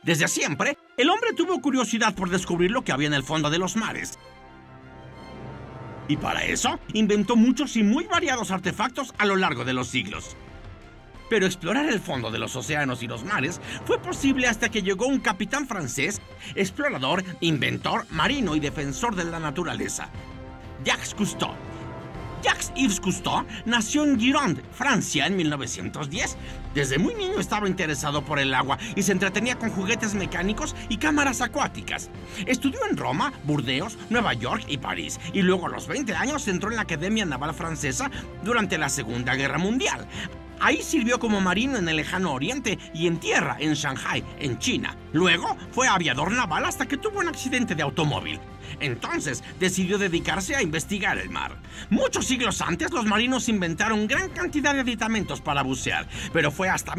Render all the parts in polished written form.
Desde siempre, el hombre tuvo curiosidad por descubrir lo que había en el fondo de los mares. Y para eso, inventó muchos y muy variados artefactos a lo largo de los siglos. Pero explorar el fondo de los océanos y los mares fue posible hasta que llegó un capitán francés, explorador, inventor, marino y defensor de la naturaleza, Jacques Cousteau. Jacques-Yves Cousteau nació en Gironde, Francia, en 1910. Desde muy niño estaba interesado por el agua y se entretenía con juguetes mecánicos y cámaras acuáticas. Estudió en Roma, Burdeos, Nueva York y París, y luego a los 20 años entró en la Academia Naval Francesa durante la Segunda Guerra Mundial. Ahí sirvió como marino en el lejano oriente y en tierra en Shanghái, en China. Luego fue aviador naval hasta que tuvo un accidente de automóvil. Entonces decidió dedicarse a investigar el mar. Muchos siglos antes, los marinos inventaron gran cantidad de aditamentos para bucear, pero fue hasta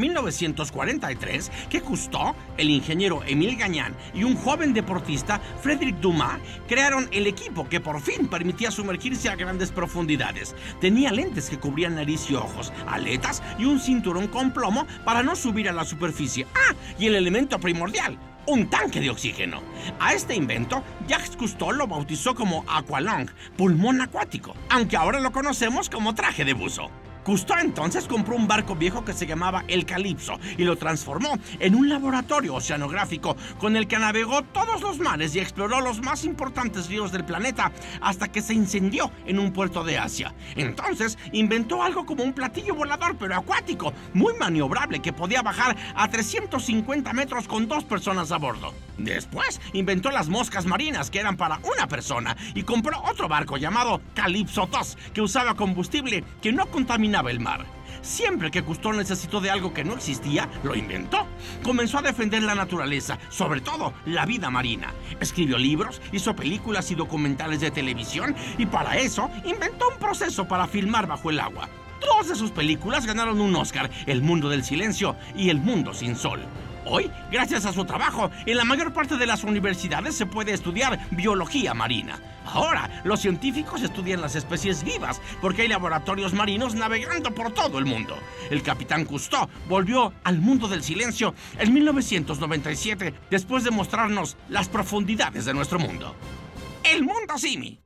1943 que Cousteau, el ingeniero Émile Gagnan y un joven deportista, Frédéric Dumas, crearon el equipo que por fin permitía sumergirse a grandes profundidades. Tenía lentes que cubrían nariz y ojos, aletas y un cinturón con plomo para no subir a la superficie. ¡Ah! Y el elemento primordial: un tanque de oxígeno. A este invento, Jacques Cousteau lo bautizó como aqualung, pulmón acuático, aunque ahora lo conocemos como traje de buzo. Cousteau entonces compró un barco viejo que se llamaba el Calypso y lo transformó en un laboratorio oceanográfico con el que navegó todos los mares y exploró los más importantes ríos del planeta hasta que se incendió en un puerto de Asia. Entonces inventó algo como un platillo volador pero acuático, muy maniobrable, que podía bajar a 350 metros con 2 personas a bordo. Después inventó las moscas marinas, que eran para una persona, y compró otro barco llamado Calypso II, que usaba combustible que no contaminaba el mar. Siempre que Cousteau necesitó de algo que no existía, lo inventó. Comenzó a defender la naturaleza, sobre todo la vida marina. Escribió libros, hizo películas y documentales de televisión, y para eso inventó un proceso para filmar bajo el agua. 2 de sus películas ganaron un Oscar: El mundo del silencio y El mundo sin sol. Hoy, gracias a su trabajo, en la mayor parte de las universidades se puede estudiar biología marina. Ahora, los científicos estudian las especies vivas porque hay laboratorios marinos navegando por todo el mundo. El capitán Cousteau volvió al mundo del silencio en 1997 después de mostrarnos las profundidades de nuestro mundo. ¡El mundo Simi!